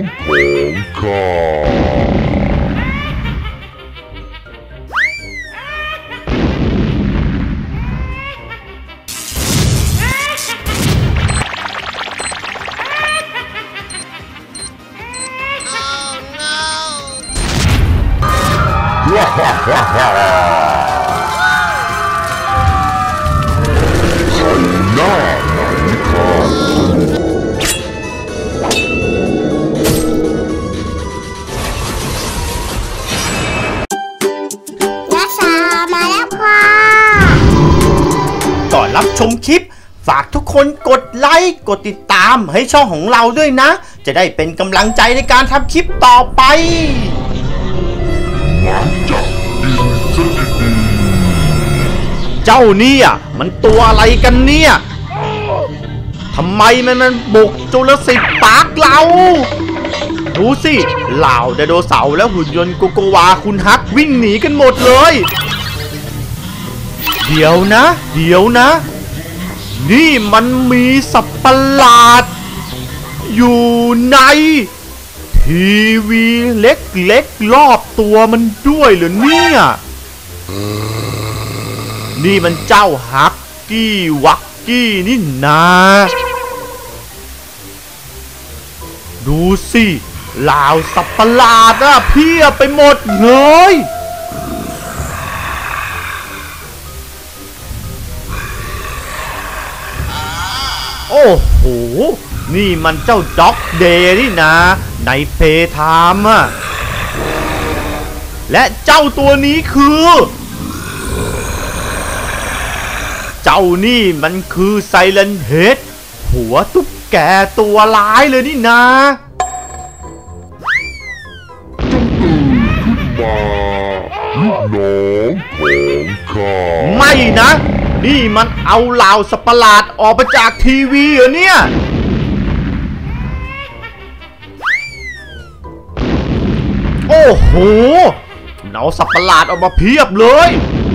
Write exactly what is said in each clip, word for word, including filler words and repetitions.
ของข้าฮ่าฮ่าฮ่าฮ่าใครหน้าไหนข้าก่อนรับชมคลิปฝากทุกคนกดไลค์กดติดตามให้ช่องของเราด้วยนะจะได้เป็นกำลังใจในการทำคลิปต่อไปหวังจะดีซะดีๆเจ้าเนี่ยมันตัวอะไรกันเนี่ยทำไมมันมันบุกจุลศิษย์ปาร์คเราดูสิเหล่าไดโนเสาร์และหุ่นยนต์โกโกวาคุณฮักวิ่งหนีกันหมดเลยเดี๋ยวนะเดี๋ยวนะนี่มันมีสัตว์ประหลาดอยู่ในทีวีเล็กๆรอบตัวมันด้วยเหรอเนี่ยนี่มันเจ้าฮักกี้วักกี้นี่นะดูสิเหล่าสัตว์ประหลาดอะเพียบไปหมดเลยโอ้โหนี่มันเจ้าด็อกเดย์นี่นะในเพย์ไทม์อะและเจ้าตัวนี้คือเจ้านี่มันคือไซเลนเฮดหัวตุ๊กแกตัวร้ายเลยนี่นะมาลูกน้องของข้าไม่นะนี่มันเอาเหล่าสัตว์ประหลาดออกมาจากทีวีเหรอเนี่ยโอ้โหเอาสัตว์ประหลาดออกมาเพียบเลย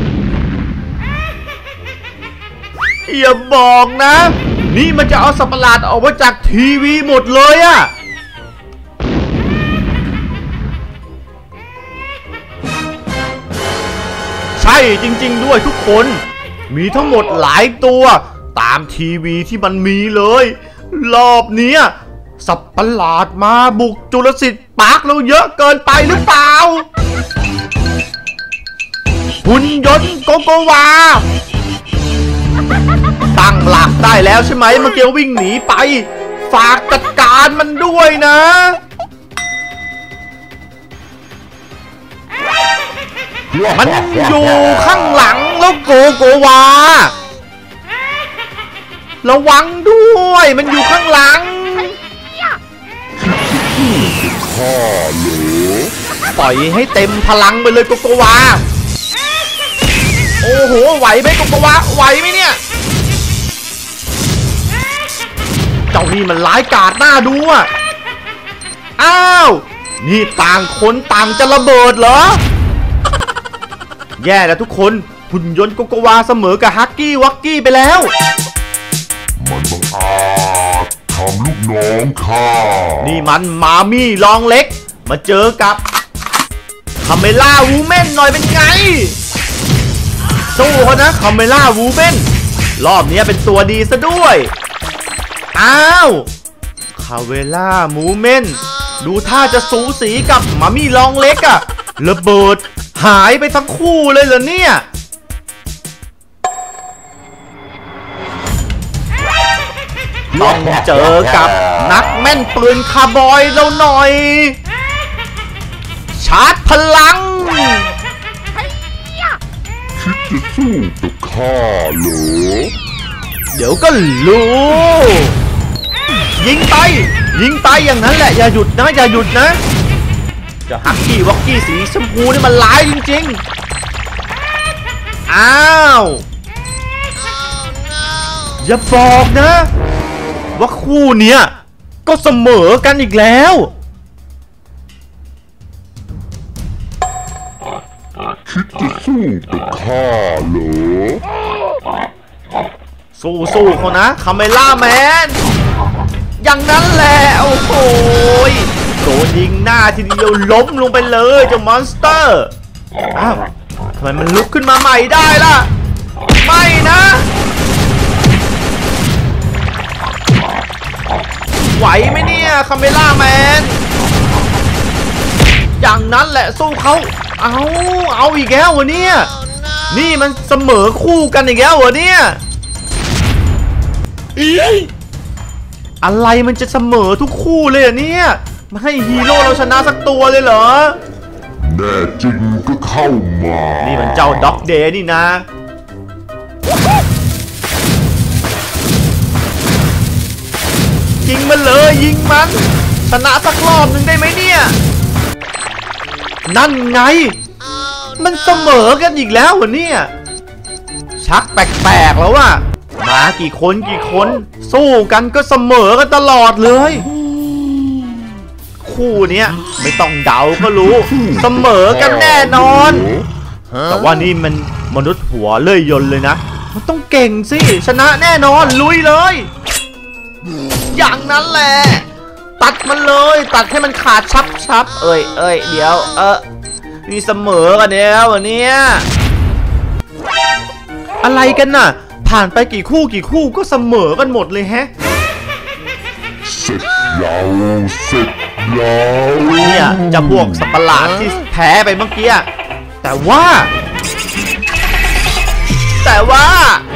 อย่าบอกนะนี่มันจะเอาสัตว์ประหลาดออกมาจากทีวีหมดเลยอะใช่จริงๆด้วยทุกคนมีทั้งหมดหลายตัวตามทีวีที่มันมีเลยรอบนี้สัตว์ประหลาดมาบุกจุลศิษย์ปาร์คเราเยอะเกินไปหรือเปล่าหุ่นยนต์โกโกวาตั้งหลักได้แล้วใช่ไหมเมื่อกี้วิ่งหนีไปฝากจัดการมันด้วยนะมันอยู่ข้างหลังแล้วโกโกวาระวังด้วยมันอยู่ข้างหลังข้าเหรอปล่อยให้เต็มพลังไปเลยโกโกวาโอ้โหไหวไหมโกโกวาไหวไหมเนี่ยเจ้านี่มันร้ายกาจหน้าดูอ่ะอ้าวนี่ต่างคนต่างจะระเบิดเหรอแย่แล้วทุกคนหุ่นยนต์โกโกวาเสมอกับฮักกี้วักกี้ไปแล้วมันบังอาจทำลูกน้องข้านี่มันมามี่ลองเล็กมาเจอกับคาเมล่าวูแมนหน่อยเป็นไงสู้เขานะคาเมล่าวูแมนรอบนี้เป็นตัวดีซะด้วยอ้าวคาเมล่าวูแมนดูท่าจะสูสีกับมามี่ลองเล็กอะระเบิดหายไปทั้งคู่เลยเหรอเนี่ยต้องเจอกับนักแม่นปืนคาร์บอยเราหน่อยชาร์จพลังคิดจะสู้กับข้าเหรอเดี๋ยวก็รู้ยิงไปยิงไปอย่างนั้นแหละอย่าหยุดนะอย่าหยุดนะจะฮักกี้วักกี้สีชมพูนี่มันร้ายจริงๆอ้าวอย่าบอกนะว่าคู่เนี้ยก็เสมอกันอีกแล้วคิดจะสู้กับข้าเหรอสู้ๆเขานะคาเมล่าแมนอย่างนั้นแหละโอ้โหโดนยิงหน้าทีเดียวล้มลงไปเลยเจ้ามอนสเตอร์อ้าวทำไมมันลุกขึ้นมาใหม่ได้ล่ะไม่นะไหวไหมเนี่ยคาเมล่าแมนอย่างนั้นแหละสู้เขาเอาเอาอีกแล้ววะเนี่ยนี่มันเสมอคู่กันอีกแล้ววะเนี่ยอะไรมันจะเสมอทุกคู่เลยอะเนี่ยมาให้ฮีโร่เราชนะสักตัวเลยเหรอแน่จริงก็เข้ามานี่มันเจ้าด็อกเดย์นี่นะยิงมันเลยยิงมันชนะสักรอบหนึ่งได้ไหมเนี่ยนั่นไงมันเสมอกันอีกแล้ววะเนี่ยชักแปลกๆแล้วว่ะมากี่คนกี่คนสู้กันก็เสมอกันตลอดเลยคู่เนี้ยไม่ต้องเดาก็รู้เสมอกันแน่นอนแต่ว่านี่มันมนุษย์หัวเลื่อยยนต์เลยนะมันต้องเก่งสิชนะแน่นอนลุยเลยอย่างนั้นแหละตัดมันเลยตัดให้มันขาดชับชับเอ้ยเอ้ยเดี๋ยวเออนี่เสมอกันแล้ววันนี้อะไรกันน่ะผ่านไปกี่คู่กี่คู่ก็เสมอกันหมดเลยแฮะเสร็จแล้วเสร็จแล้วเนี่ยจะพวกสัตว์ประหลาดที่แพ้ไปเมื่อกี้แต่ว่าแต่ว่า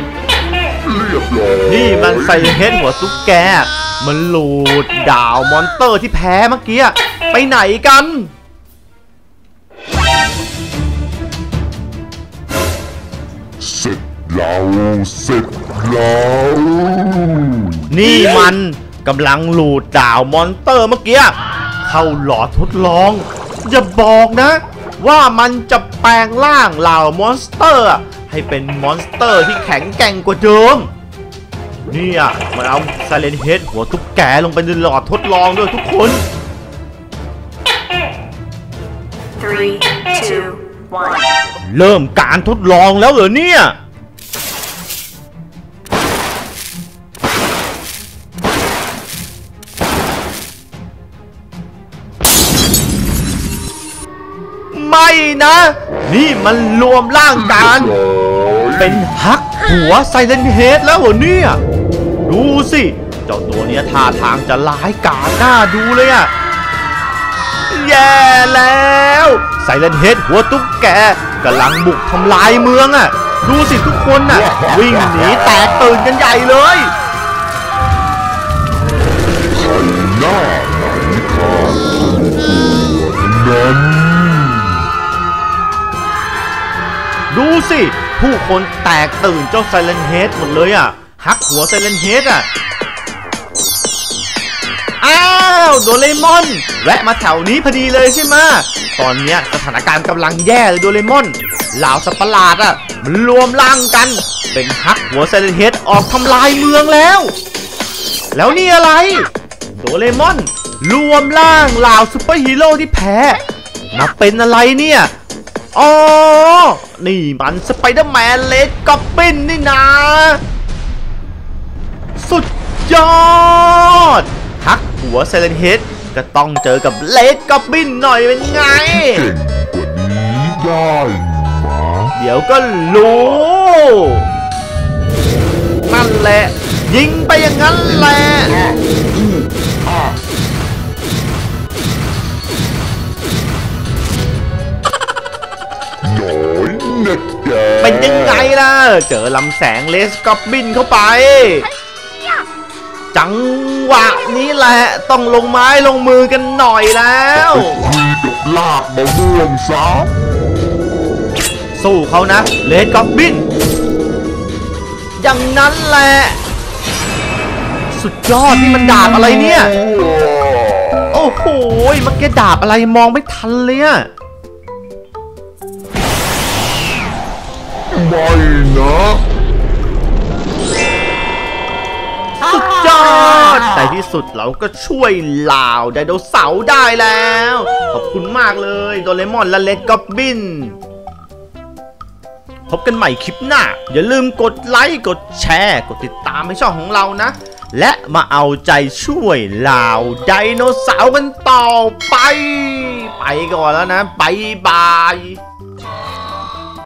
นี่มันใส่เฮดหัวตุ๊กแกมันหลุดดาวมอนสเตอร์ที่แพ้เมื่อกี้ไปไหนกันเสร็จแล้วเสร็จแล้วนี่มันกำลังหลุดดาวมอนสเตอร์เมื่อกี้เข้าหลอดทดลองอย่าบอกนะว่ามันจะแปลงร่างเหล่ามอนสเตอร์ให้เป็นมอนสเตอร์ที่แข็งแกร่งกว่าเดิมเนี่ยมันเอาไซเลนเฮดหัวตุ๊กแกลงไปในหลอดทดลองด้วยทุกคน three two one เริ่มการทดลองแล้วเหรอเนี่ยไม่นะนี่มันรวมร่างกันเป็นฮักหัวไซเลนเฮดแล้วเหรอเนี่ยดูสิเจ้าตัวนี้ท่าทางจะร้ายกาจน่าดูเลยอะแย่แล้วไซเลนเฮดหัวตุ๊กแกกำลังบุกทำลายเมืองอะดูสิทุกคนน่ะวิ่งหนีแตกตื่นกันใหญ่เลยใครหน้าไหนข้าตัวนั้นดูสิผู้คนแตกตื่นเจ้าไซเลนเฮดหมดเลยอ่ะฮักหัวไซเลนเฮดอ่ะอ้าวโดเรมอนแวะมาแถวนี้พอดีเลยใช่ไหมตอนนี้สถานการณ์กำลังแย่เลยโดเรมอนเหล่าสัตว์ประหลาดอ่ะมันรวมร่างกันเป็นฮักหัวไซเลนเฮดออกทำลายเมืองแล้วแล้วนี่อะไรโดเรมอนรวมร่างเหล่าซูเปอร์ฮีโร่ที่แพ้มาเป็นอะไรเนี่ยอ๋อนี่มันสไปเดอร์แมนเลดก็อบบินนี่นะสุดยอดฮักหัวไซเลนเฮดก็ต้องเจอกับเลดก็อบบินหน่อยเป็นไงเก่งกว่านี้ได้ไหมเดี๋ยวก็รู้นั่นแหละยิงไปอย่างนั้นแหละเป็นยังไงล่ะเจอลำแสงเลสก็อบบินเข้าไปจังหวะนี้แหละต้องลงไม้ลงมือกันหน่อยแล้วคุยกับลากมะม่วงซะสู้เขานะเลสก็อบบินอย่างนั้นแหละสุดยอดที่มันดาบอะไรเนี่ยโอ้โหเมื่อกี้ดาบอะไรมองไม่ทันเลยอะไม่นะสุดยอดในที่สุดเราก็ช่วยเหล่าไดโนเสาร์ได้แล้วขอบคุณมากเลยโดเรมอนและเลดก็อบบินพบกันใหม่คลิปหน้าอย่าลืมกดไลค์กดแชร์กดติดตามให้ช่องของเรานะและมาเอาใจช่วยเหล่าไดโนเสาร์กันต่อไปไปก่อนแล้วนะบายบาย